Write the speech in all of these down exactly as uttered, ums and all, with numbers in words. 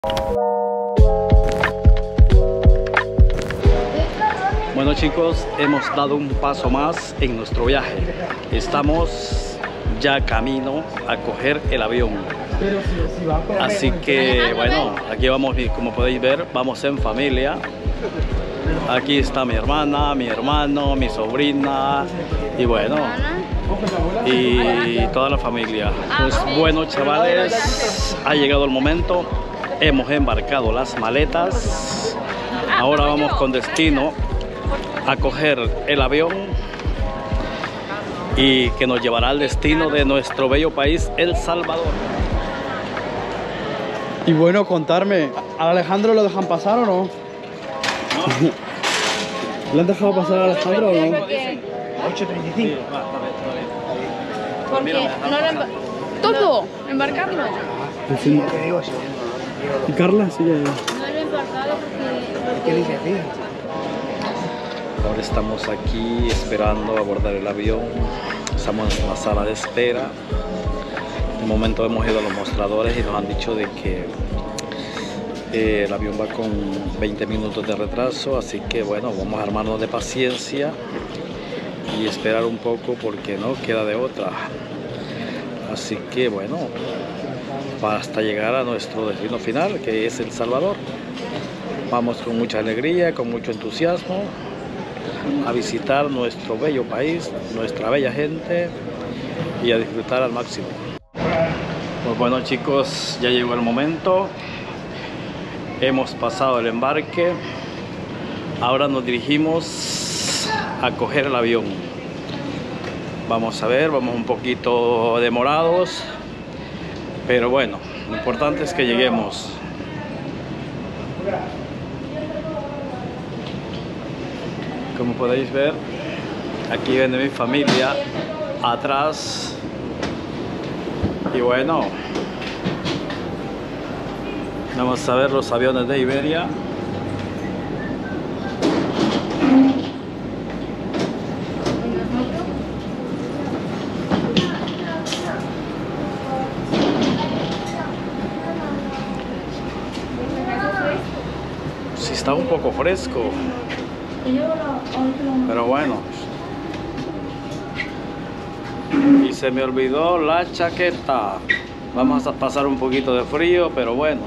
Bueno chicos, hemos dado un paso más en nuestro viaje. Estamos ya camino a coger el avión. Así que bueno, aquí vamos, como podéis ver, vamos en familia. Aquí está mi hermana, mi hermano, mi sobrina y bueno, y toda la familia. Pues bueno chavales, ha llegado el momento. Hemos embarcado las maletas. Ahora vamos con destino a coger el avión y que nos llevará al destino de nuestro bello país, El Salvador. Y bueno, contarme, ¿a Alejandro lo dejan pasar o no? No. ¿Le han dejado pasar a Alejandro o no? ocho treinta y cinco. Porque no lo emba... todo, embarcarlo. Pues sí. ¿Y Carla? Sí, ya, ya. No lo he embarcado porque... ¿Qué dice así? Ahora estamos aquí esperando abordar el avión. Estamos en la sala de espera. De momento hemos ido a los mostradores y nos han dicho de que eh, el avión va con veinte minutos de retraso, así que bueno, vamos a armarnos de paciencia y esperar un poco porque no queda de otra. Así que bueno, para hasta llegar a nuestro destino final, que es El Salvador. Vamos con mucha alegría, con mucho entusiasmo a visitar nuestro bello país, nuestra bella gente y a disfrutar al máximo. Pues bueno chicos, ya llegó el momento. Hemos pasado el embarque. Ahora nos dirigimos a coger el avión. Vamos a ver, vamos un poquito demorados, pero bueno, lo importante es que lleguemos. Como podéis ver, aquí viene mi familia atrás. Y bueno, vamos a ver los aviones de Iberia. Sí, está un poco fresco, pero bueno. Y se me olvidó la chaqueta. Vamos a pasar un poquito de frío, pero bueno,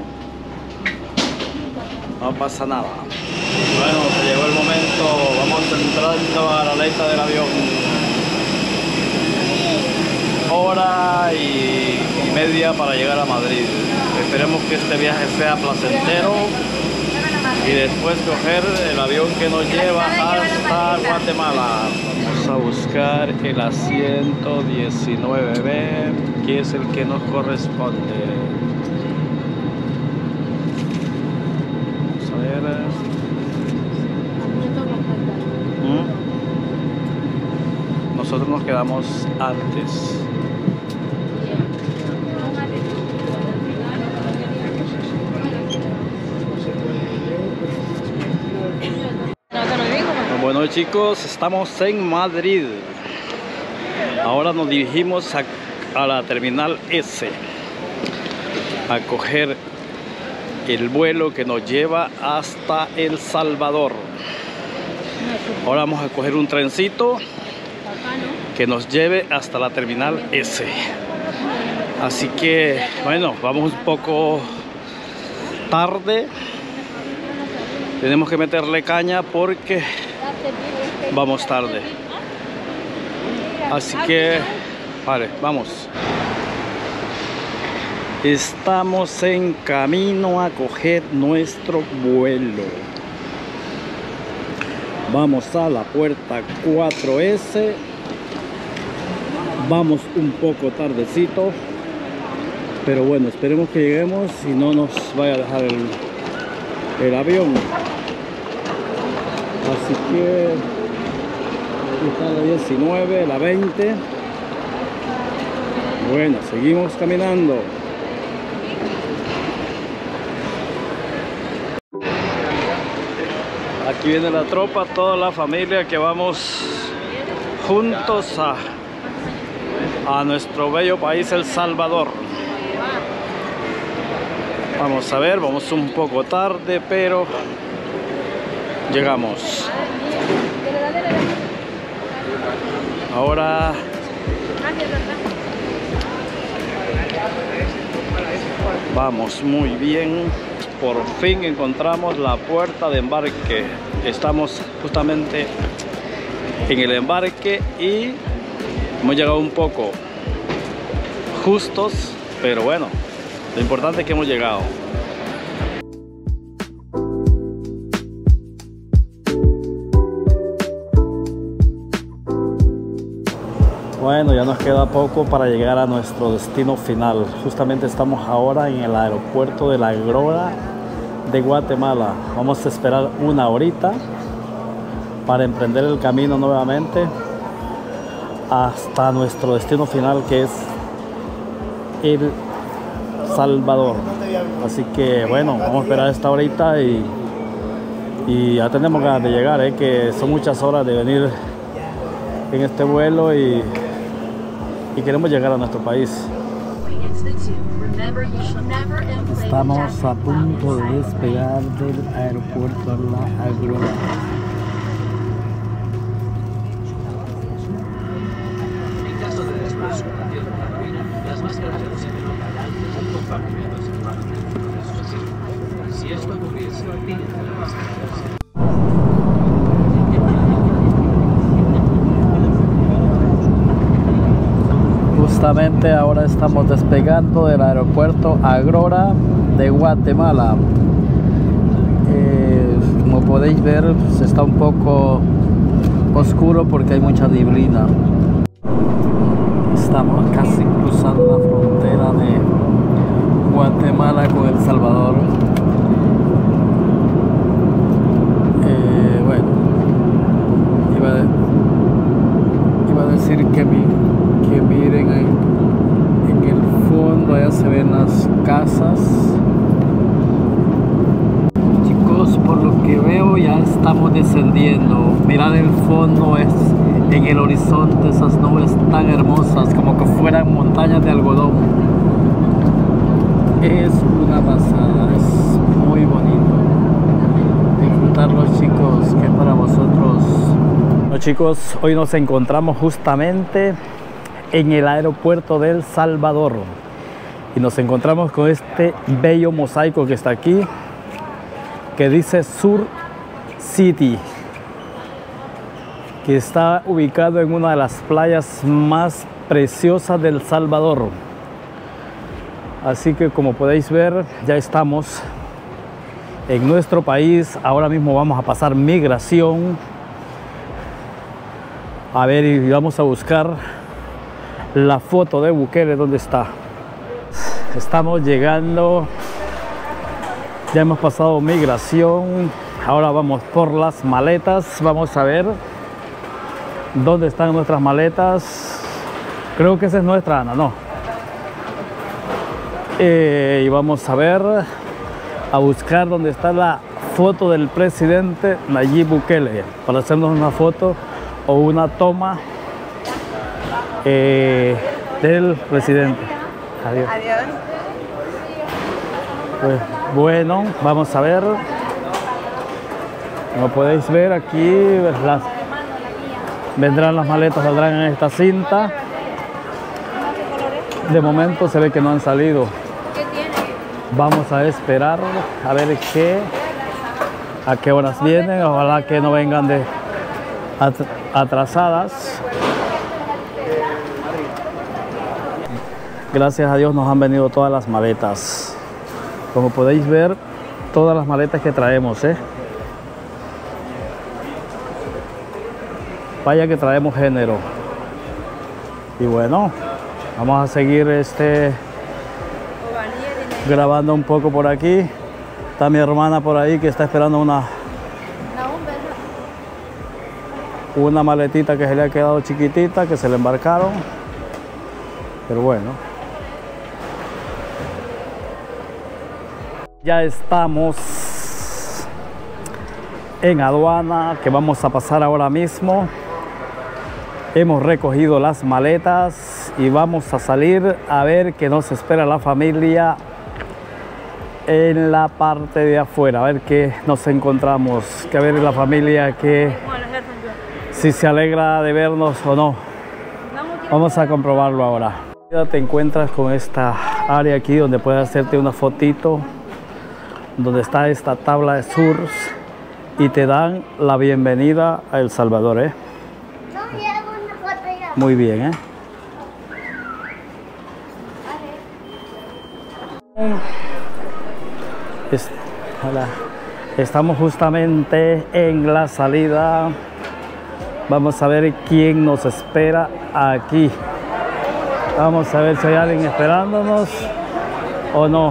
no pasa nada. Bueno, se llegó el momento. Vamos entrando a la aleta del avión. Hora y, y media para llegar a Madrid. Esperemos que este viaje sea placentero y después coger el avión que nos lleva hasta Guatemala. Vamos a buscar el asiento diecinueve B, que es el que nos corresponde. Vamos a ver. ¿Mm? Nosotros nos quedamos antes. Bueno chicos, estamos en Madrid. Ahora nos dirigimos a, a la terminal S a coger el vuelo que nos lleva hasta El Salvador. Ahora vamos a coger un trencito que nos lleve hasta la terminal S. Así que bueno, vamos un poco tarde. Tenemos que meterle caña porque vamos tarde. Así que, vale, vamos. Estamos en camino a coger nuestro vuelo. Vamos a la puerta cuatro S. Vamos un poco tardecito, pero bueno, esperemos que lleguemos y no nos vaya a dejar el, el avión. Así que aquí está la diecinueve, la veinte. Bueno, seguimos caminando. Aquí viene la tropa, toda la familia que vamos juntos a, a nuestro bello país, El Salvador. Vamos a ver, vamos un poco tarde, pero llegamos. Ahora vamos muy bien. Por fin encontramos la puerta de embarque. Estamos justamente en el embarque y hemos llegado un poco justos, pero bueno, lo importante es que hemos llegado. Bueno, ya nos queda poco para llegar a nuestro destino final. Justamente estamos ahora en el aeropuerto de La Aurora de Guatemala. Vamos a esperar una horita para emprender el camino nuevamente hasta nuestro destino final, que es El Salvador. Así que bueno, vamos a esperar esta horita y, y ya tenemos ganas de llegar, ¿eh? Que son muchas horas de venir en este vuelo y y queremos llegar a nuestro país. Estamos a punto de despegar del aeropuerto de La Aurora. Si esto ocurriese, justamente ahora estamos despegando del aeropuerto Aurora de Guatemala. Eh, como podéis ver, pues está un poco oscuro porque hay mucha neblina. Estamos casi cruzando la frontera de Guatemala con El Salvador. Eh, bueno, iba a, iba a decir que mi que miren ahí en el fondo, allá se ven las casas. Chicos, por lo que veo ya estamos descendiendo. Mirad el fondo, es en el horizonte esas nubes tan hermosas como que fueran montañas de algodón. Es una pasada, es muy bonito. Disfrutarlo, chicos, que es para vosotros. Bueno, chicos, hoy nos encontramos justamente en el aeropuerto de El Salvador y nos encontramos con este bello mosaico que está aquí, que dice Sur City, que está ubicado en una de las playas más preciosas del Salvador. Así que, como podéis ver, ya estamos en nuestro país. Ahora mismo vamos a pasar migración, a ver, y vamos a buscar la foto de Bukele. ¿Dónde está? Estamos llegando, ya hemos pasado migración, ahora vamos por las maletas. Vamos a ver dónde están nuestras maletas. Creo que esa es nuestra, Ana, no. Eh, y vamos a ver, a buscar dónde está la foto del presidente Nayib Bukele, para hacernos una foto o una toma Eh, del presidente. Adiós. Adiós. Pues, bueno, vamos a ver. Como podéis ver aquí, las, vendrán las maletas, saldrán en esta cinta. De momento se ve que no han salido. Vamos a esperar a ver qué, a qué horas vienen. Ojalá que no vengan de atrasadas. Gracias a Dios nos han venido todas las maletas. Como podéis ver, todas las maletas que traemos, ¿eh? Vaya que traemos género. Y bueno, vamos a seguir este grabando un poco por aquí. Está mi hermana por ahí que está esperando una una maletita que se le ha quedado chiquitita, que se le embarcaron. Pero bueno, ya estamos en aduana, que vamos a pasar ahora mismo. Hemos recogido las maletas y vamos a salir a ver qué nos espera la familia en la parte de afuera, a ver qué nos encontramos, que a ver la familia, que si se alegra de vernos o no. Vamos a comprobarlo ahora. Te encuentras con esta área aquí donde puedes hacerte una fotito, donde está esta tabla de surf y te dan la bienvenida a El Salvador, ¿eh? Muy bien, ¿eh? Es, hola. Estamos justamente en la salida. Vamos a ver quién nos espera aquí. Vamos a ver si hay alguien esperándonos o no.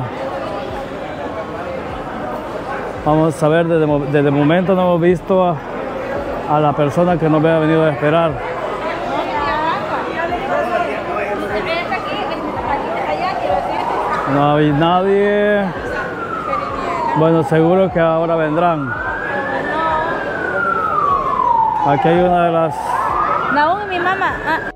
Vamos a ver, desde, desde el momento no hemos visto a, a la persona que nos había venido a esperar. No hay nadie. Bueno, seguro que ahora vendrán. Aquí hay una de las... Naúm y mi mamá. Ah.